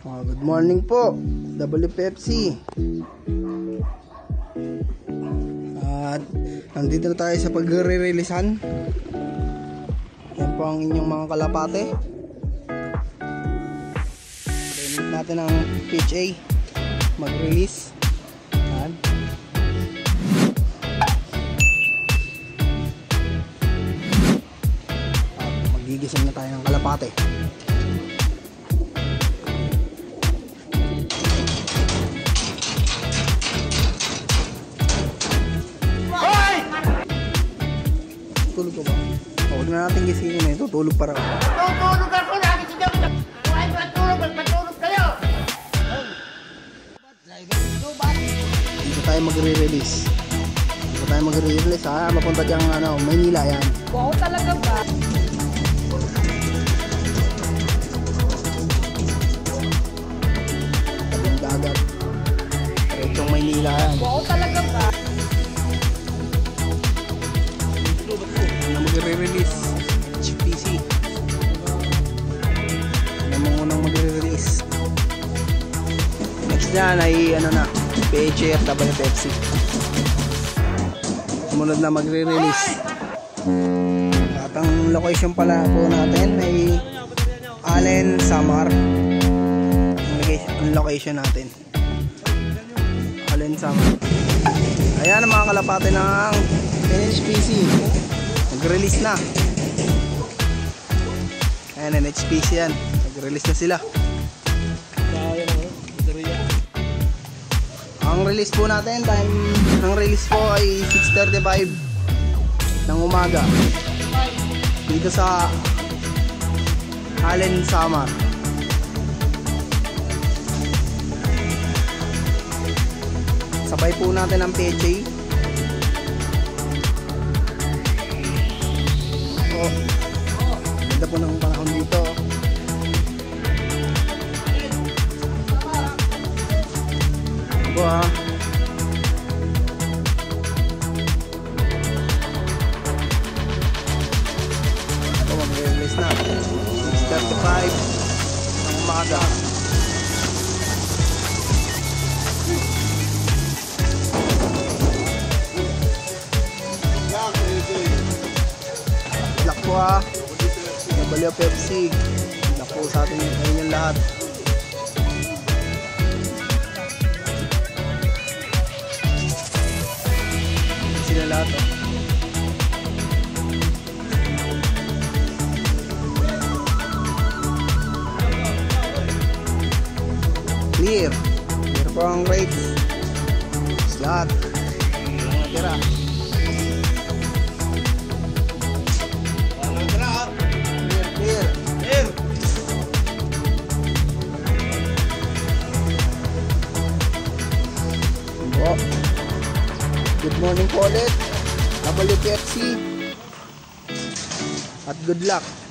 Good morning po, WPFC. At nandito na tayo sa pagre-releasean. Yan po ang inyong mga kalapate. Release natin ang PHA mag-release. Yan. At magigising na tayo ng kalapate. Tulog ko ba? Huwag na natin gisingin na ito. Tulog para ako. Tutulog ako! Nakikita mo! Huwag matulog! Magpatulog kayo! Dito tayo magre-release. Dito tayo magre-release ha. Mapunta diyang Maynila yan. Wow, talaga ba? Tabing dagat. Itong Maynila yan. Wow, talaga ba? Na magre-release HPC na mga unang magre-release. Next dyan ay PHA at WPFC. Sumunod na magre-release. At ang location pala po natin ay Allen, Samar. Ang location natin Allen, Samar. Ayan ang mga kalapate ng NHPC. Nag-release na. Ayan, NHPC yan. Nag-release na sila. Ang release po natin, time ng release po ay 6:35 ng umaga. Dito sa Allen, Samar. Sabay po natin ang PHA. Ganda po ng panahon dito. Ito ha. Ito mag-release na 6:35 ng umaga. Black po ha. WPFC. Naku sa atin yung lahat. Sila lahat oh. Clear. Clear po ang rates. Lahat. Walang natira. Good morning po ulit WPFC at good luck.